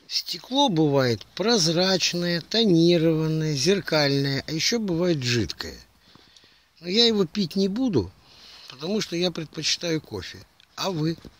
Стекло бывает прозрачное, тонированное, зеркальное, а еще бывает жидкое. Но я его пить не буду, потому что я предпочитаю кофе. А вы?